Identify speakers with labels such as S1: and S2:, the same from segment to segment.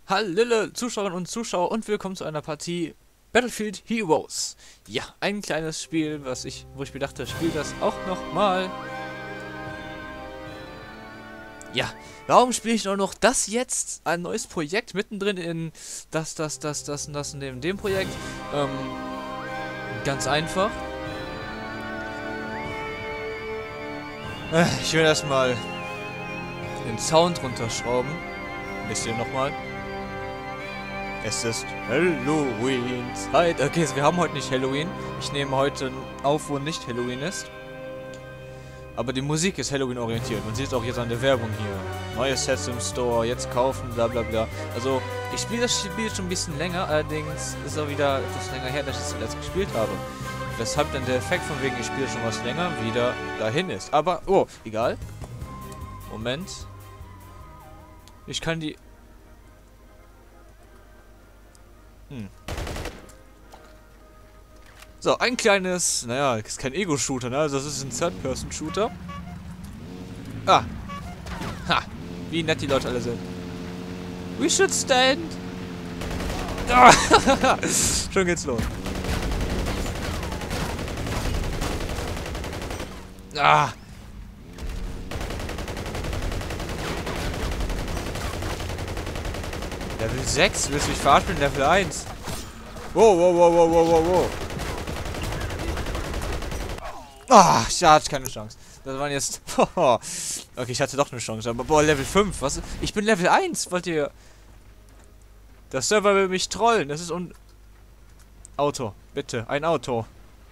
S1: Hallöle Zuschauerinnen und Zuschauer und willkommen zu einer Partie Battlefield Heroes. Ja, ein kleines Spiel, wo ich mir dachte, spiel das auch nochmal. Ja, warum spiele ich noch das jetzt? Ein neues Projekt mittendrin in das und dem Projekt. Ganz einfach. Ich will erstmal den Sound runterschrauben. Ein bisschen nochmal. Es ist Halloween-Zeit. Okay, wir haben heute nicht Halloween. Ich nehme heute auf, wo nicht Halloween ist. Aber die Musik ist Halloween-orientiert. Man sieht es auch jetzt an der Werbung hier. Neue Sets im Store, jetzt kaufen, bla bla bla. Also, ich spiele das Spiel schon ein bisschen länger. Allerdings ist es auch wieder etwas länger her, dass ich es zuletzt gespielt habe. Weshalb dann der Effekt von wegen, ich spiele schon was länger, wieder dahin ist. Aber, oh, egal. Moment. Ich kann die... So, ein kleines, naja, ist kein Ego-Shooter, ne? Also das ist ein Third-Person-Shooter. Ah. Ha. Wie nett die Leute alle sind. We should stand. Ah. Schon geht's los. Ah. Level 6? Willst du mich verarschen? Level 1? Wow, wow, wow, wow, wow, wow, wow. Ah, ich hatte keine Chance. Das waren jetzt... Okay, ich hatte doch eine Chance, aber boah, Level 5, was? Ich bin Level 1, wollt ihr... Der Server will mich trollen, das ist Auto, bitte, ein Auto.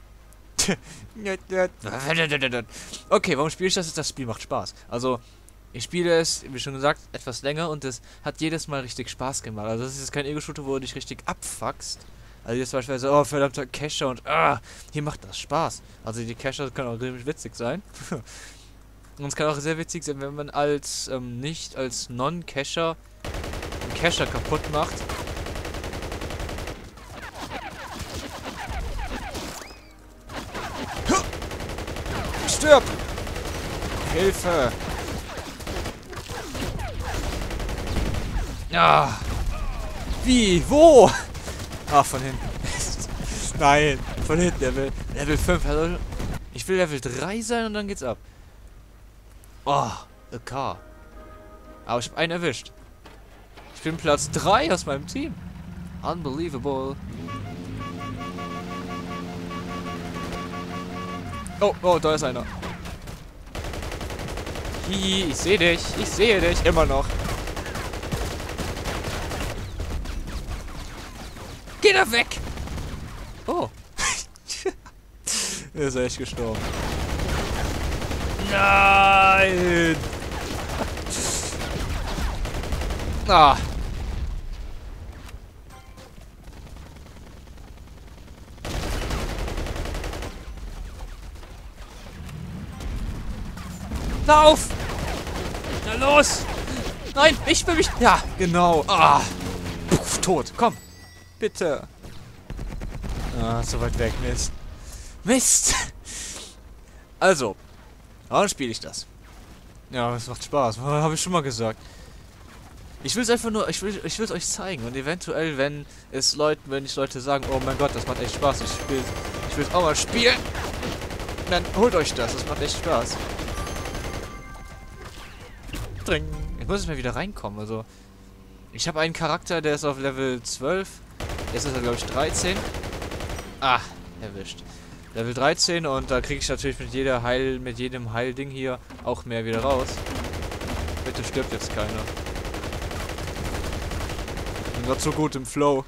S1: Okay, warum spiele ich das? Das Spiel macht Spaß. Also, ich spiele es, wie schon gesagt, etwas länger und es hat jedes Mal richtig Spaß gemacht. Also, das ist jetzt kein Ego-Shooter, wo du dich richtig abfuckst. Also jetzt beispielsweise, oh verdammter Cacher und hier macht das Spaß. Also die Cacher können auch richtig witzig sein. Und es kann auch sehr witzig sein, wenn man als, nicht als Non-Cacher einen Cacher kaputt macht. Stirb! Hilfe! Ja! Wie? Wo? Ah, von hinten. Nein, von hinten. Level 5. Also, ich will Level 3 sein und dann geht's ab. Oh, a car. Aber ich habe einen erwischt. Ich bin Platz 3 aus meinem Team. Unbelievable. Oh, oh, da ist einer. Hihi, ich sehe dich. Ich sehe dich. Immer noch. Geh da weg! Oh. Er ist echt gestorben. Nein! Ah. Lauf! Na los! Nein, ich will mich... Ja, genau. Ah. Puff, tot. Komm. Bitte. Ah, so weit weg. Mist. Mist! Also. Warum spiele ich das? Ja, es macht Spaß. Habe ich schon mal gesagt. Ich will es einfach nur, ich will es euch zeigen. Und eventuell, wenn ich Leute sagen, oh mein Gott, das macht echt Spaß. Ich will es auch mal spielen. Dann holt euch das. Das macht echt Spaß. Dring. Ich muss jetzt mal wieder reinkommen. Also, ich habe einen Charakter, der ist auf Level 12. Jetzt ist er, glaube ich, 13. Ah, erwischt. Level 13 und da kriege ich natürlich mit jedem Heilding hier auch mehr wieder raus. Bitte stirbt jetzt keiner. Ich bin gerade so gut im Flow.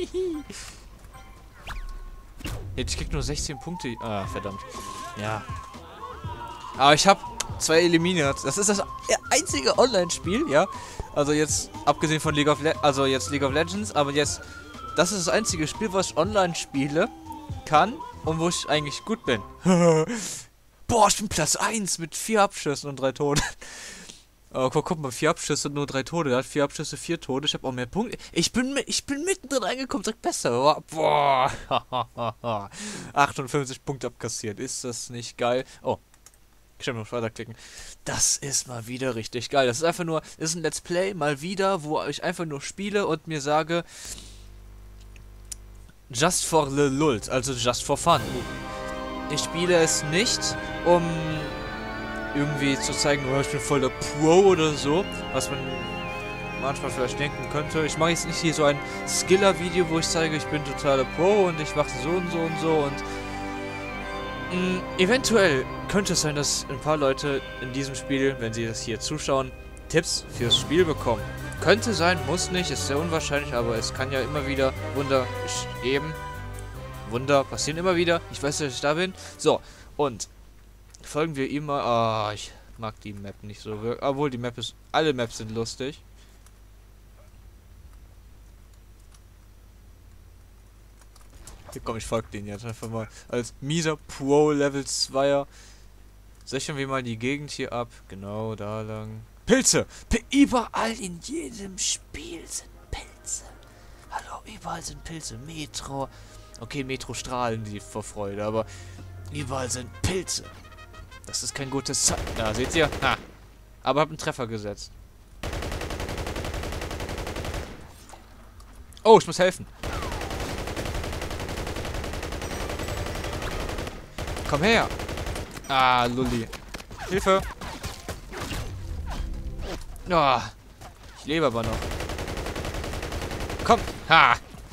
S1: Jetzt krieg nur 16 Punkte. Ah, verdammt. Ja. Aber ich habe 2 eliminiert. Das ist das einzige Online-Spiel, ja. Also jetzt, abgesehen von League of Legends, aber jetzt... Das ist das einzige Spiel, was ich online spiele kann und wo ich eigentlich gut bin. Boah, ich bin Platz 1 mit 4 Abschüssen und 3 Toten. Oh, guck mal, 4 Abschüsse und nur 3 Tode. Er hat 4 Abschüsse, 4 Tode. Ich habe auch mehr Punkte. Ich bin mittendrin reingekommen, direkt besser. Boah. 58 Punkte abkassiert. Ist das nicht geil? Oh. Stimmt, auf weiterklicken. Das ist mal wieder richtig geil. Das ist einfach nur, das ist ein Let's Play, mal wieder, wo ich einfach nur spiele und mir sage, just for the lult, also just for fun. Ich spiele es nicht, um irgendwie zu zeigen, oh, ich bin voll der Pro oder so, was man manchmal vielleicht denken könnte. Ich mache jetzt nicht hier so ein Skiller-Video, wo ich zeige, ich bin totaler Pro und ich mache so und so und so und eventuell könnte es sein, dass ein paar Leute in diesem Spiel, wenn sie das hier zuschauen, Tipps fürs Spiel bekommen. Könnte sein, muss nicht, ist sehr unwahrscheinlich, aber es kann ja immer wieder Wunder geben. Wunder passieren immer wieder. Ich weiß, dass ich da bin. So, und folgen wir ihm mal. Ah, ich mag die Map nicht so wirklich. Obwohl, die Map ist. Alle Maps sind lustig. Hier komm, ich folge den jetzt einfach mal. Als mieser Pro Level 2er. Sichern wir mal die Gegend hier ab. Genau, da lang. Pilze! Überall in jedem Spiel sind Pilze. Hallo, überall sind Pilze. Metro. Okay, Metro strahlen die vor Freude, aber überall sind Pilze. Das ist kein gutes Zeichen. Da, seht ihr? Ha! Aber hab einen Treffer gesetzt. Oh, ich muss helfen. Komm her! Ah, Lulli. Hilfe! Oh, ich lebe aber noch. Komm! Ha!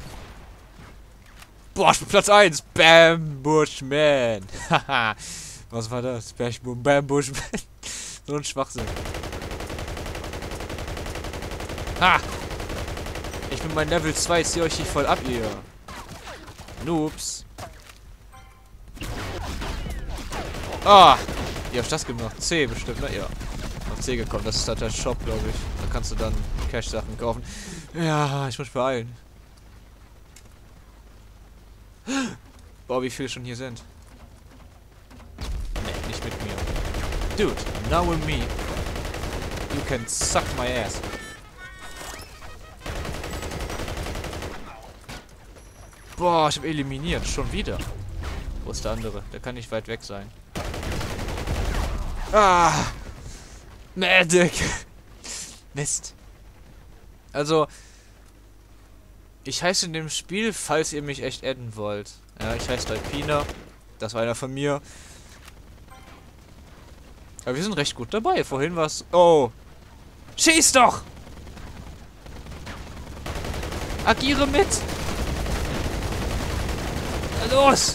S1: Boah, ich bin Platz 1! Bam Bushman! Haha! Was war das? Bam Bushman! So ein Schwachsinn. Ha! Ich bin mein Level 2, ziehe euch hier voll ab, ihr. Noobs. Ah! Wie hab ich das gemacht? C bestimmt, ne? Ja. Auf C gekommen. Das ist halt der Shop, glaube ich. Da kannst du dann Cash-Sachen kaufen. Ja, ich muss beeilen. Boah, wie viele schon hier sind. Nee, nicht mit mir. Dude, now with me. You can suck my ass. Boah, ich habe eliminiert. Schon wieder. Wo ist der andere? Der kann nicht weit weg sein. Ah! Medic! Mist. Also, ich heiße in dem Spiel, falls ihr mich echt adden wollt. Ja, ich heiße Alpina. Das war einer von mir. Aber wir sind recht gut dabei. Vorhin war es... Oh! Schieß doch! Agiere mit! Na los!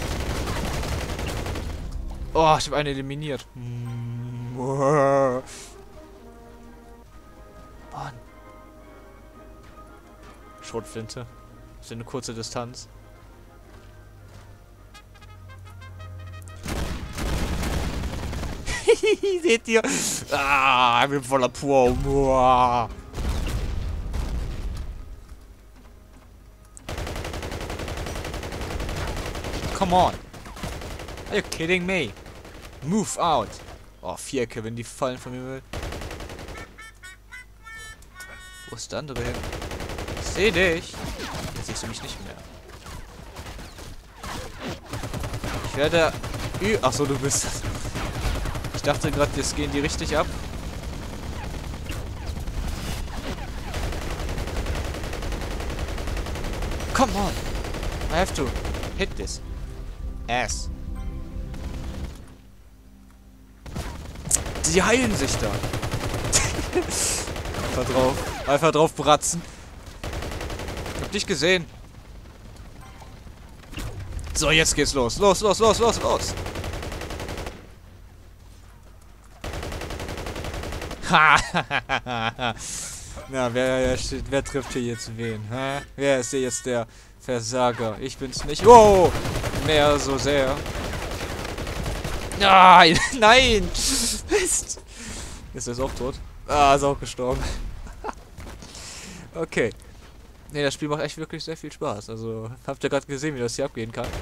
S1: Oh, ich habe einen eliminiert. Mann. Schrotflinte. Das ist eine kurze Distanz. Seht ihr? Ah, ich bin voller Pro. Come on. Are you kidding me? Move out. Oh, Vierecke, wenn die fallen von mir will. Wo ist der andere hin? Ich seh dich. Jetzt siehst du mich nicht mehr. Ich werde... Achso, du bist das. Ich dachte gerade, jetzt gehen die richtig ab. Come on. I have to hit this. Ass. Die heilen sich da. Einfach drauf bratzen. Ich hab dich gesehen. So, jetzt geht's los. Los. Ha! Na, wer trifft hier jetzt wen? Hä? Wer ist hier jetzt der Versager? Ich bin's nicht. Oh! Mehr so sehr. Nein! Nein! Mist! Ist er auch tot? Ah, ist auch gestorben. Okay. Ne, das Spiel macht echt wirklich sehr viel Spaß. Also, habt ihr gerade gesehen, wie das hier abgehen kann.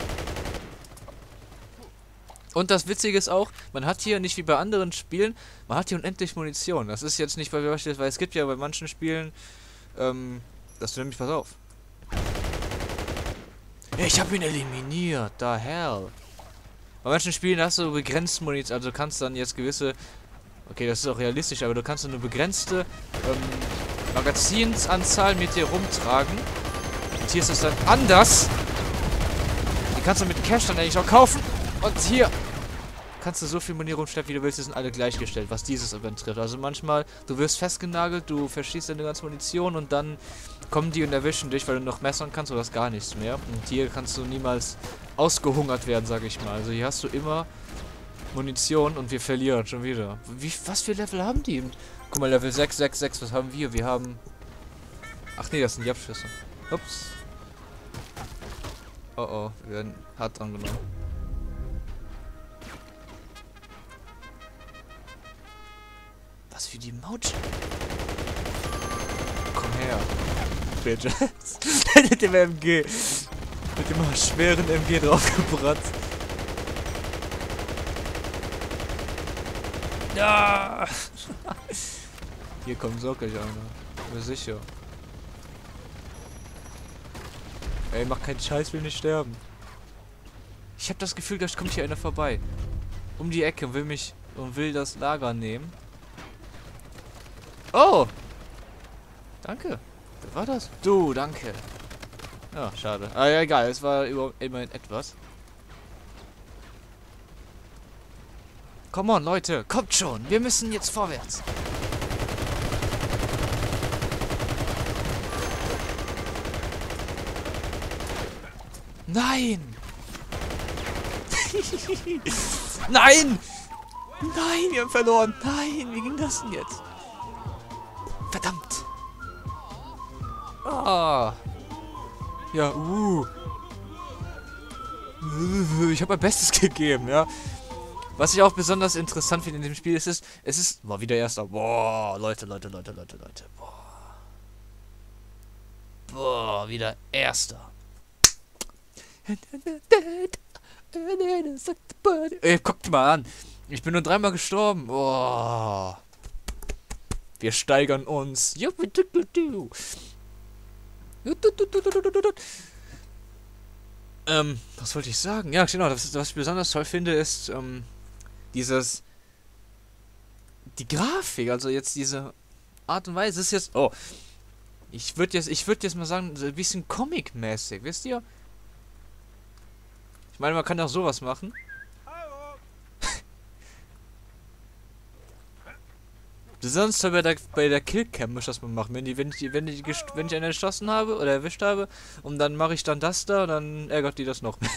S1: Und das Witzige ist auch, man hat hier nicht wie bei anderen Spielen, man hat hier unendlich Munition. Das ist jetzt nicht, weil es gibt ja bei manchen Spielen, dass du nämlich, pass auf. Ich habe ihn eliminiert, da hell. Bei manchen Spielen hast du begrenzt Munition, also du kannst dann jetzt gewisse... Okay, das ist auch realistisch, aber du kannst eine begrenzte Magazinsanzahl mit dir rumtragen. Und hier ist es dann anders. Die kannst du mit Cash dann eigentlich auch kaufen. Und hier kannst du so viel Muni rumschleppen, wie du willst. Die sind alle gleichgestellt, was dieses Event trifft. Also manchmal, du wirst festgenagelt, du verschießt deine ganze Munition und dann kommen die und erwischen dich, weil du noch messern kannst oder hast gar nichts mehr. Und hier kannst du niemals ausgehungert werden, sag ich mal. Also hier hast du immer Munition und wir verlieren schon wieder. Was für Level haben die? Guck mal, Level 6, 6, 6, was haben wir? Wir haben... Ach nee, das sind die Abschüsse. Ups. Oh oh, wir werden hart dran genommen. Was für die Mautsch. Komm her. Bitte. Mit dem MG. Mit dem schweren MG draufgebrannt. Ja. Hier kommt so gleich einer. Bin sicher. Ey, mach keinen Scheiß, will nicht sterben. Ich habe das Gefühl, gleich kommt hier einer vorbei. Um die Ecke und will das Lager nehmen. Oh! Danke. Wer war das? Du, danke. Ja, schade. Ah, ja, egal. Es war immerhin etwas. Come on, Leute. Kommt schon. Wir müssen jetzt vorwärts. Nein! Nein! Nein, wir haben verloren. Nein, wie ging das denn jetzt? Verdammt! Ah! Ja, ich habe mein Bestes gegeben, ja. Was ich auch besonders interessant finde in dem Spiel ist, es ist mal wieder erster. Boah, Leute. Boah, wieder erster. Ey, guckt mal an. Ich bin nur 3-mal gestorben. Boah. Wir steigern uns. Was wollte ich sagen? Ja, genau. Was ich besonders toll finde, ist die Grafik. Also jetzt diese Art und Weise ist jetzt. Oh. Ich würde jetzt mal sagen, so ein bisschen Comic-mäßig, wisst ihr? Ich meine, man kann auch sowas machen. Besonders toll bei der Killcam muss das mal machen. Wenn ich einen erschossen habe oder erwischt habe und dann mache ich dann das da, dann ärgert die das noch mehr.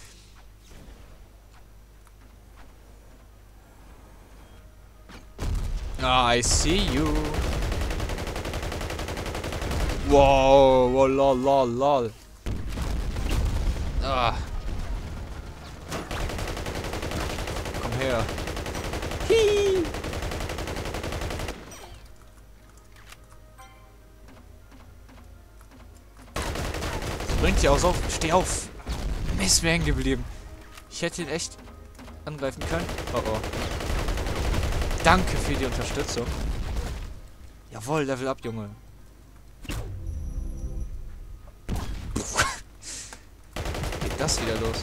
S1: Ah, I see you. Wow, lol. Ah. Komm her. Hi. Bringt sie auch auf. Steh auf. Mist, mir hängen geblieben. Ich hätte ihn echt angreifen können. Oh oh. Danke für die Unterstützung. Jawohl, Level up, Junge. Geht das wieder los?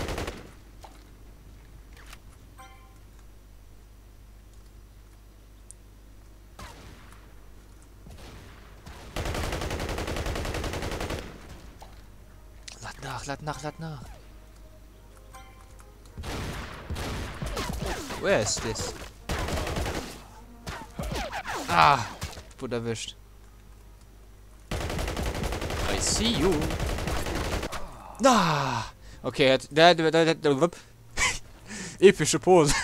S1: Lad nach. Where is this? Ah, wurde erwischt. I see you. Ah, okay, epische Pose.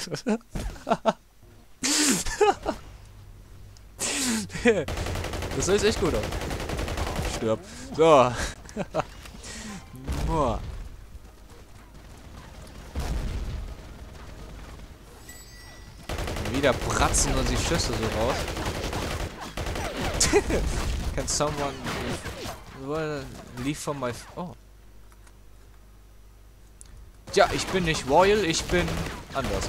S1: Das sah jetzt echt gut aus. Stirb. So. Boah. Wieder bratzen und die Schüsse so raus. Can someone leave from my... Oh. Ja, ich bin nicht royal, ich bin anders.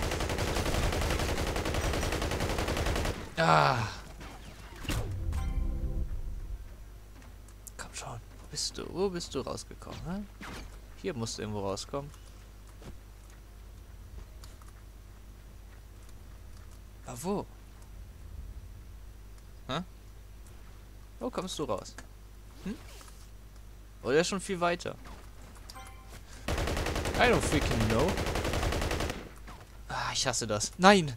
S1: Ah. Komm schon. Wo bist du rausgekommen? Hä? Hier musst du irgendwo rauskommen. Ah, wo? Hä? Wo kommst du raus? Hm? Oder schon viel weiter? I don't freaking know. Ah, ich hasse das. Nein!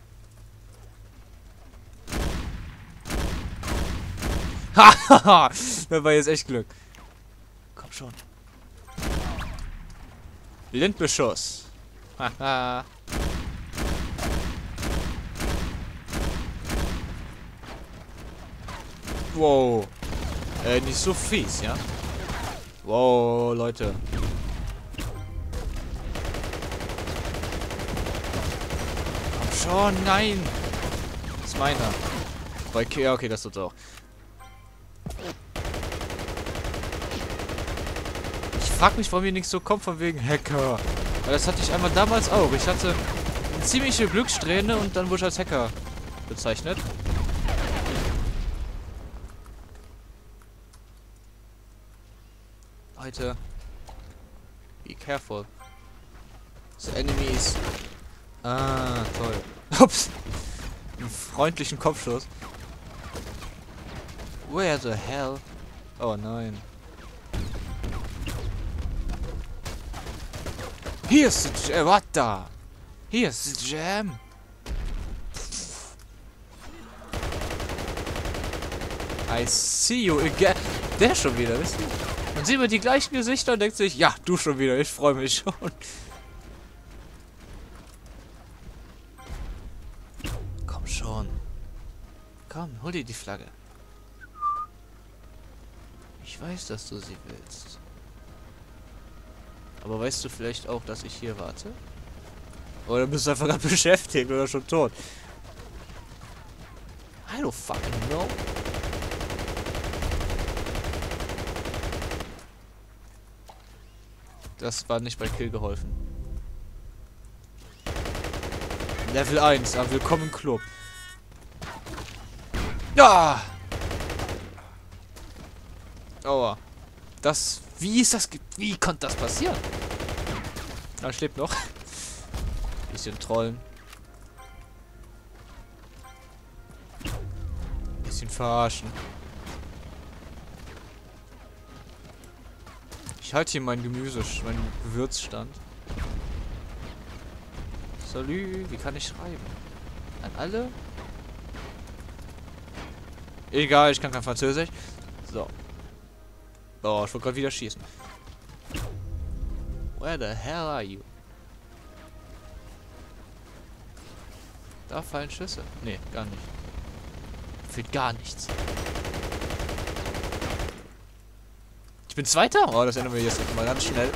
S1: Hahaha! Das war jetzt echt Glück. Komm schon. Blindbeschuss. Haha. Wow. Nicht so fies, ja? Wow, Leute. Komm schon, nein. Das ist meiner. Okay, ja, okay, das tut's auch. Ich frag mich, warum hier nichts so kommt von wegen Hacker. Weil das hatte ich einmal damals auch. Ich hatte eine ziemliche Glückssträhne und dann wurde ich als Hacker bezeichnet. Leute. Be careful. The enemies. Ah, toll. Ups. Einen freundlichen Kopfschuss. Where the hell? Oh nein. Hier ist the Jam. What da? Hier ist the Jam. I see you again. Der schon wieder, wisst ihr? Man sieht immer die gleichen Gesichter und denkt sich, ja, du schon wieder, ich freue mich schon. Komm schon. Komm, hol dir die Flagge. Ich weiß, dass du sie willst. Aber weißt du vielleicht auch, dass ich hier warte? Oder bist du einfach gerade beschäftigt oder schon tot? I don't fucking know. Das war nicht bei Kill geholfen. Level 1, aber willkommen im Club. Ja! Aua. Das... Wie ist das... Wie konnte das passieren? Er schläft noch. Bisschen trollen. Bisschen verarschen. Ich halte hier mein Gemüse, meinen Gewürzstand. Salü, wie kann ich schreiben? An alle? Egal, ich kann kein Französisch. So. Oh, ich wollte gerade wieder schießen. Where the hell are you? Da fallen Schüsse. Nee, gar nicht. Für gar nichts. Ich bin Zweiter? Oh, das ändern wir jetzt mal ganz schnell.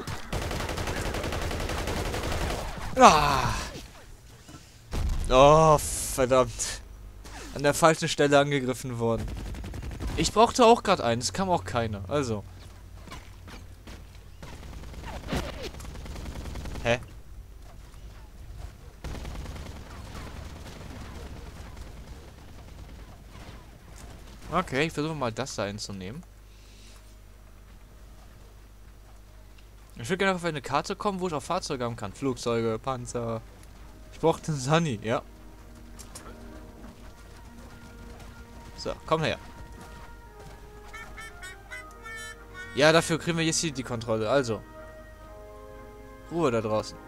S1: Ah. Oh, verdammt. An der falschen Stelle angegriffen worden. Ich brauchte auch gerade einen. Es kam auch keiner. Also. Hä? Okay, ich versuche mal das da einzunehmen. Ich würde gerne auf eine Karte kommen, wo ich auch Fahrzeuge haben kann. Flugzeuge, Panzer. Ich brauche den Sunny, ja. So, komm her. Ja, dafür kriegen wir jetzt hier die Kontrolle. Also. Ruhe da draußen.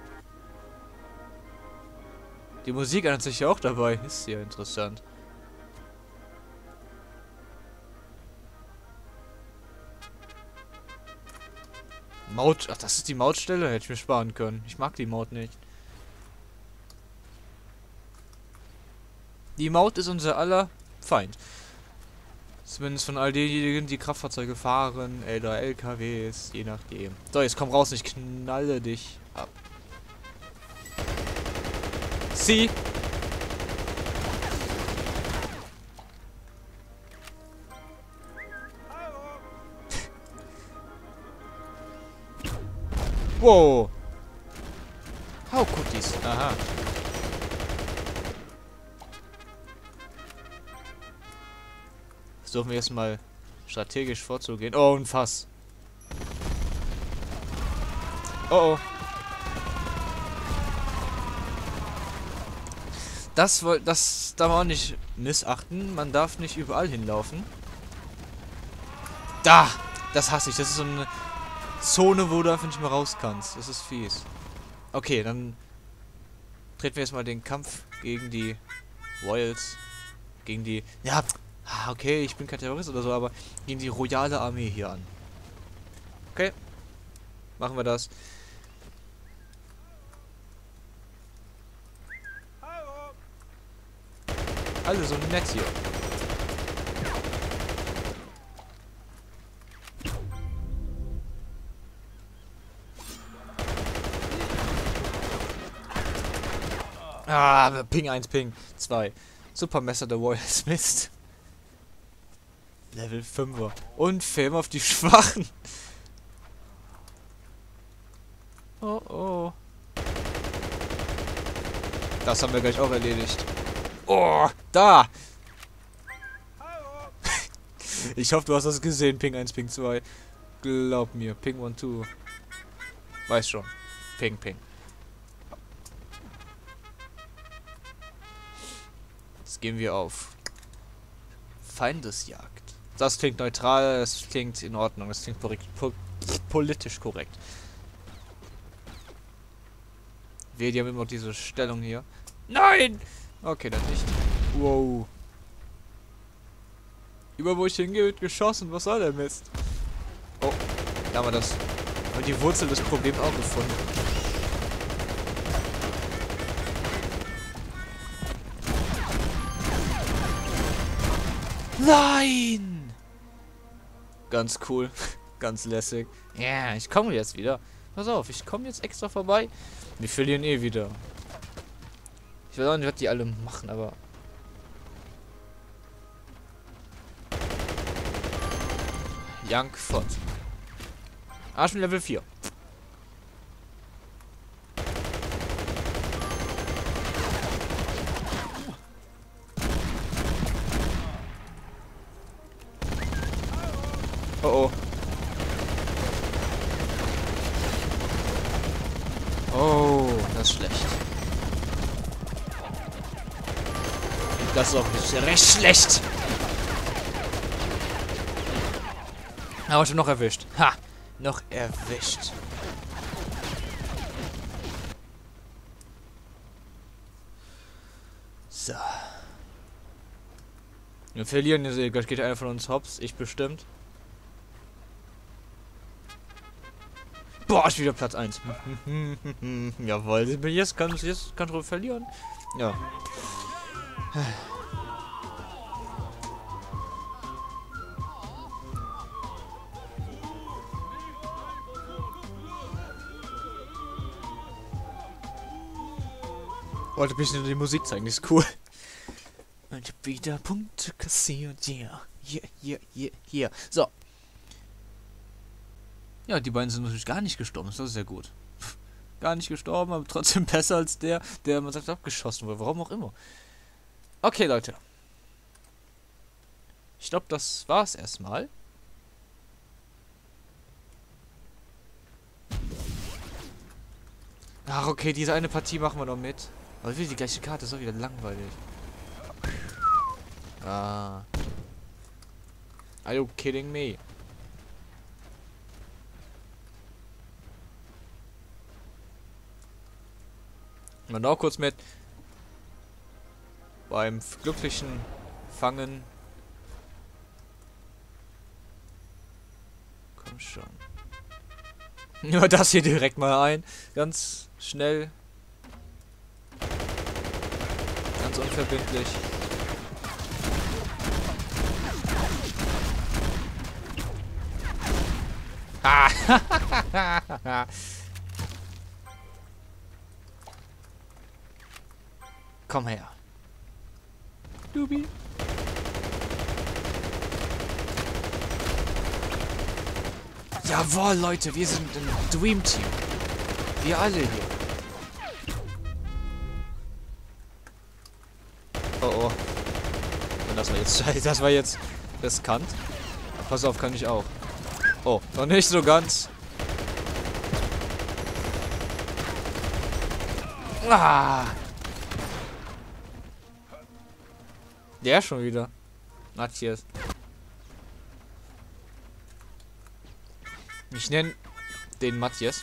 S1: Die Musik ändert sich ja auch dabei. Ist ja interessant. Maut. Ach, das ist die Mautstelle? Hätte ich mir sparen können. Ich mag die Maut nicht. Die Maut ist unser aller Feind. Zumindest von all denjenigen, die Kraftfahrzeuge fahren, oder LKWs, je nachdem. So, jetzt komm raus, ich knalle dich ab. Sie. Wow. How Cookies. Aha. Versuchen wir jetzt mal strategisch vorzugehen. Oh, ein Fass. Oh, oh. Das darf man auch nicht missachten. Man darf nicht überall hinlaufen. Da! Das hasse ich. Das ist so eine Zone, wo du einfach nicht mehr raus kannst. Das ist fies. Okay, dann treten wir jetzt mal den Kampf gegen die Royals. Gegen die... Ja, okay, ich bin kein Terrorist oder so, aber gegen die royale Armee hier an. Okay. Machen wir das. Alle so nett hier. Ah, Ping 1, Ping 2. Supermesser der Royals Mist. Level 5er. Und Film auf die Schwachen. Oh oh. Das haben wir gleich auch erledigt. Oh, da! Ich hoffe, du hast das gesehen, Ping 1, Ping 2. Glaub mir, Ping 1, 2. Weiß schon. Ping, Ping. Jetzt gehen wir auf Feindesjagd. Das klingt neutral, das klingt in Ordnung, das klingt politisch korrekt. Wir, die haben immer noch diese Stellung hier. Nein! Okay, dann nicht. Wow. Über wo ich hingehe, wird geschossen. Was soll der Mist? Oh, da haben wir das. Und die Wurzel des Problems auch gefunden. Nein! Ganz cool. Ganz lässig. Ja, yeah, ich komme jetzt wieder. Pass auf, ich komme jetzt extra vorbei. Wir verlieren eh wieder. Ich weiß auch nicht, was die alle machen, aber... Young Fott. Ah, schon Level 4. Oh oh. Oh, das ist schlecht. Das ist auch nicht recht schlecht. Aber schon noch erwischt. Ha! Noch erwischt. So. Wir verlieren jetzt. Gleich geht einer von uns hops. Ich bestimmt. Boah, ist wieder Platz 1. Jawohl. Jetzt kann ich verlieren. Ja. Wollte ein bisschen die Musik zeigen, die ist cool. Und ich hab wieder Punkte kassiert, yeah. Yeah. So. Ja, die beiden sind natürlich gar nicht gestorben, das ist sehr gut. Gar nicht gestorben, aber trotzdem besser als der man sagt, abgeschossen wurde, warum auch immer. Okay, Leute. Ich glaube, das war's erstmal. Ach, okay, diese eine Partie machen wir noch mit. Aber wieder die gleiche Karte, ist auch wieder langweilig. Ah. Are you kidding me? Man auch kurz mit. Beim glücklichen Fangen. Komm schon. Ja, das hier direkt mal ein. Ganz schnell. Ganz unverbindlich. Ah! Komm her. Dubi. Jawohl, Leute, wir sind ein Dream Team. Wir alle hier. Oh oh. Und das war jetzt riskant. Pass auf, kann ich auch. Oh, noch nicht so ganz. Ah. Der schon wieder. Matthias. Ich nenne den Matthias.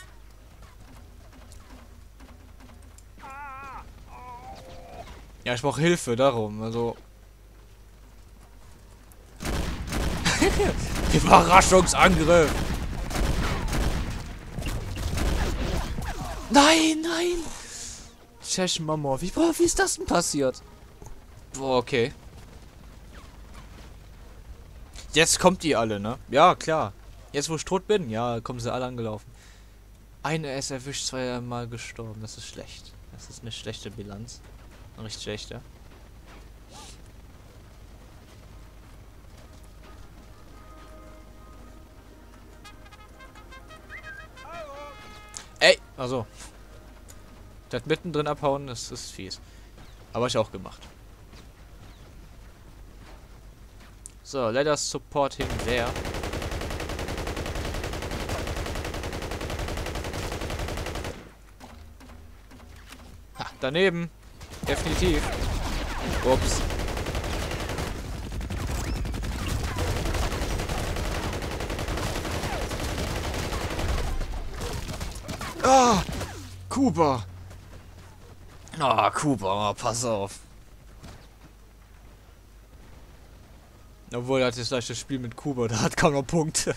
S1: Ja, ich brauche Hilfe, darum. Also. Überraschungsangriff! Nein, nein! Chesh Mama, wie ist das denn passiert? Boah, okay. Jetzt kommt die alle, ne? Ja, klar. Jetzt, wo ich tot bin, ja, kommen sie alle angelaufen. Eine ist erwischt, zweimal gestorben. Das ist schlecht. Das ist eine schlechte Bilanz. Eine richtig schlechte. Ey! Also. Das mittendrin abhauen, das ist fies. Aber ich auch gemacht. So, let us support him there. Ha, daneben. Definitiv. Ups. Ah! Kuba! Ah, Kuba, pass auf. Obwohl, er hat jetzt gleich das Spiel mit Kuba, da hat kaum noch Punkte.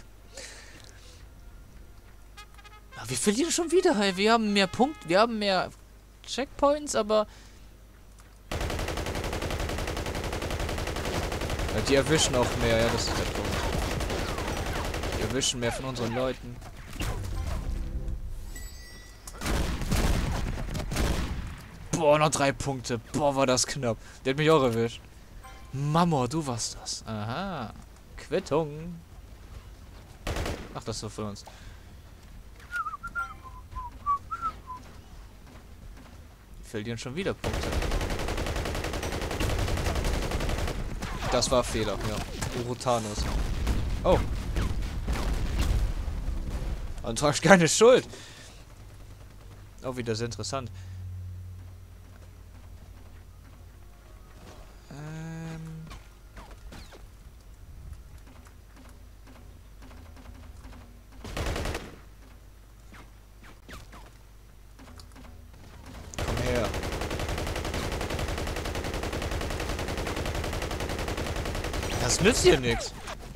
S1: Wir verlieren schon wieder, hey. Wir haben mehr Punkte, wir haben mehr Checkpoints, aber... Ja, die erwischen auch mehr, ja, das ist der Punkt. Die erwischen mehr von unseren Leuten. Boah, noch 3 Punkte. Boah, war das knapp. Der hat mich auch erwischt. Mama, du warst das. Aha. Quittung. Ach, das ist so für uns. Die verlieren schon wieder Punkte. Das war Fehler, ja. Urutanus. Oh. Und tragst keine Schuld. Auch wieder sehr interessant. Komm her. Das nützt hier nichts.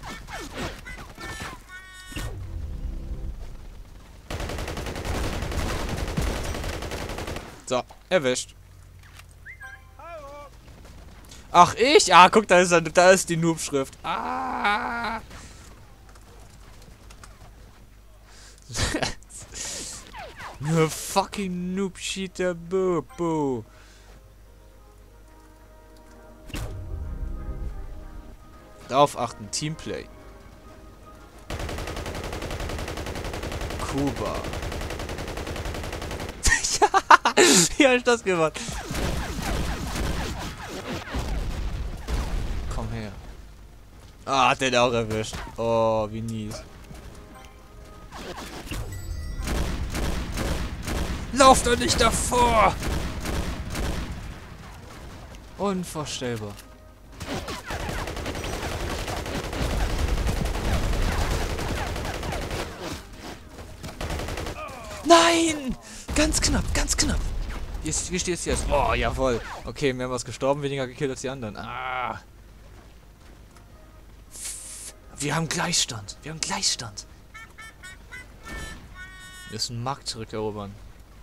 S1: So, erwischt. Ach, ich? Ah, guck, da ist die Noob-Schrift. Ah. Nur fucking Noob-Cheater, Bobo. Darauf achten, Teamplay. Kuba. Wie hab ich das gemacht? Komm her. Ah, hat den auch erwischt. Oh, wie mies. Lauf doch nicht davor! Unvorstellbar. Nein! Ganz knapp, ganz knapp. Wie steht es jetzt? Oh, jawohl. Okay, mehr was gestorben, weniger gekillt als die anderen. Ah. Wir haben Gleichstand. Wir haben Gleichstand. Wir müssen einen Markt zurückerobern.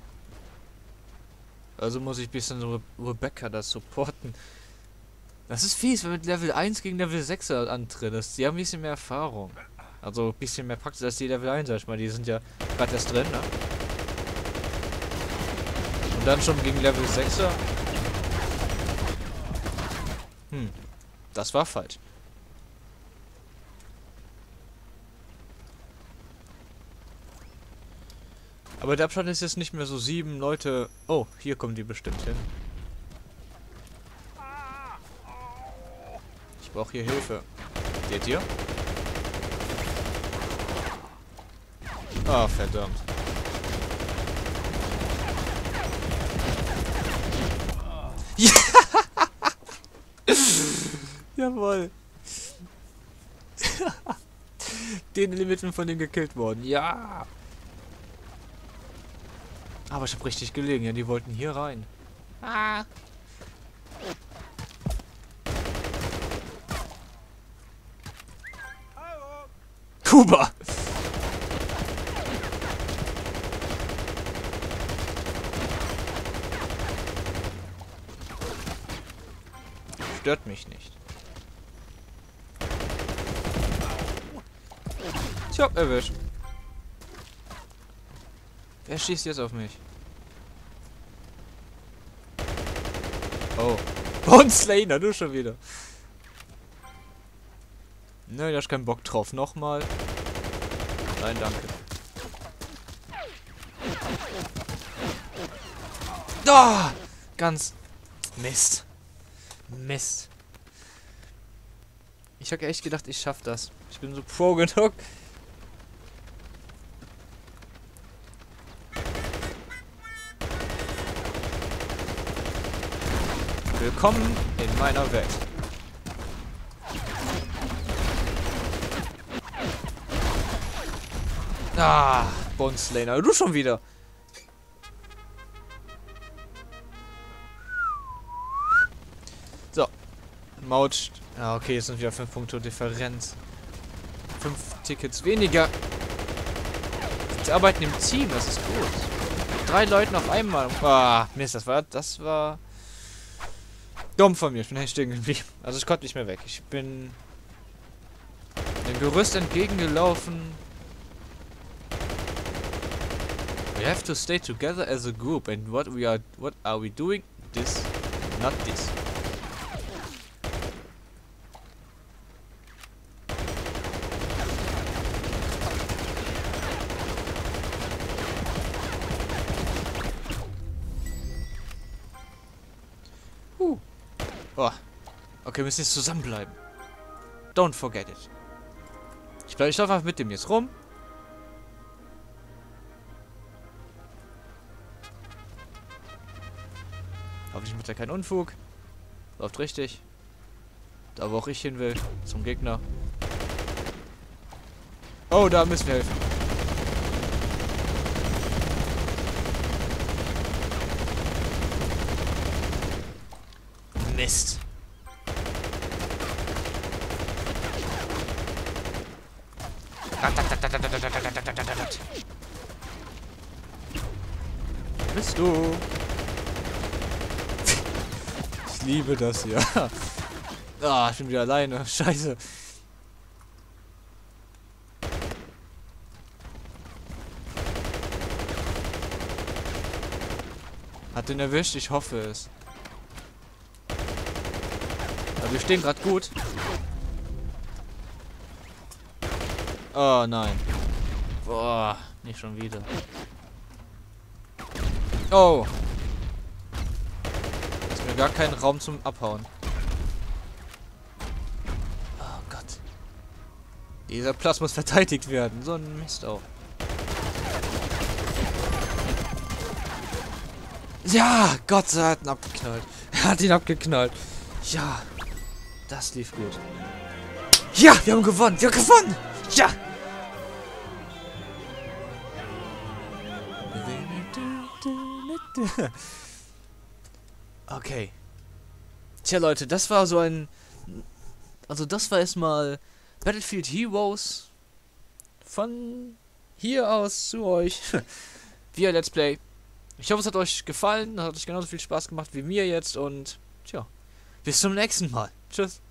S1: Also muss ich ein bisschen Rebecca das supporten. Das ist fies, wenn mit Level 1 gegen Level 6 antrittst. Die haben ein bisschen mehr Erfahrung. Also ein bisschen mehr Praxis als die Level 1, sag ich mal. Die sind ja gerade erst drin, ne? Und dann schon gegen Level 6er. Das war falsch. Aber der Abstand ist jetzt nicht mehr so 7 Leute. Oh, hier kommen die bestimmt hin. Ich brauche hier Hilfe. Seht ihr? Ah, verdammt. Jawohl. Den Elementen von dem gekillt worden. Ja. Aber ich habe richtig gelegen. Ja, die wollten hier rein. Ah. Kuba. Stört mich nicht. Tja, erwischt. Wer schießt jetzt auf mich? Oh. Slayer, du schon wieder. Nö, da ist kein Bock drauf. Nochmal. Nein, danke. Ah! Ganz. Mist. Mist. Ich habe echt gedacht, ich schaff das. Ich bin so pro genug. Willkommen in meiner Welt. Ah, Slayer, du schon wieder. So. Maut. Ah, okay, jetzt sind wieder 5 Punkte Differenz. 5 Tickets weniger. Wir arbeiten im Team, das ist gut. 3 Leuten auf einmal. Ah, Mist, das war dumm von mir. Ich bin echt stehen geblieben. Also ich konnte nicht mehr weg. Ich bin dem Gerüst entgegengelaufen. We have to stay together as a group, and what are we doing? This, not this. Oh. Okay, wir müssen jetzt zusammenbleiben. Don't forget it. Ich laufe einfach mit dem jetzt rum. Hoffentlich macht er keinen Unfug. Läuft richtig. Da, wo auch ich hin will. Zum Gegner. Oh, da müssen wir helfen. Mist. Wo bist du? Ich liebe das hier. Ah, ich bin wieder alleine. Scheiße. Hat den erwischt? Ich hoffe es. Aber wir stehen gerade gut. Oh nein. Boah, nicht schon wieder. Oh. Ist mir gar kein Raum zum Abhauen. Oh Gott. Dieser Platz muss verteidigt werden. So ein Mist auch. Ja, Gott, er hat ihn abgeknallt. Er hat ihn abgeknallt. Ja, das lief gut. Ja, wir haben gewonnen. Wir haben gewonnen. Ja. Okay. Tja, Leute, das war so ein... Also das war erstmal Battlefield Heroes von hier aus zu euch via Let's Play. Ich hoffe, es hat euch gefallen, hat euch genauso viel Spaß gemacht wie mir jetzt und tja, bis zum nächsten Mal. Tschüss.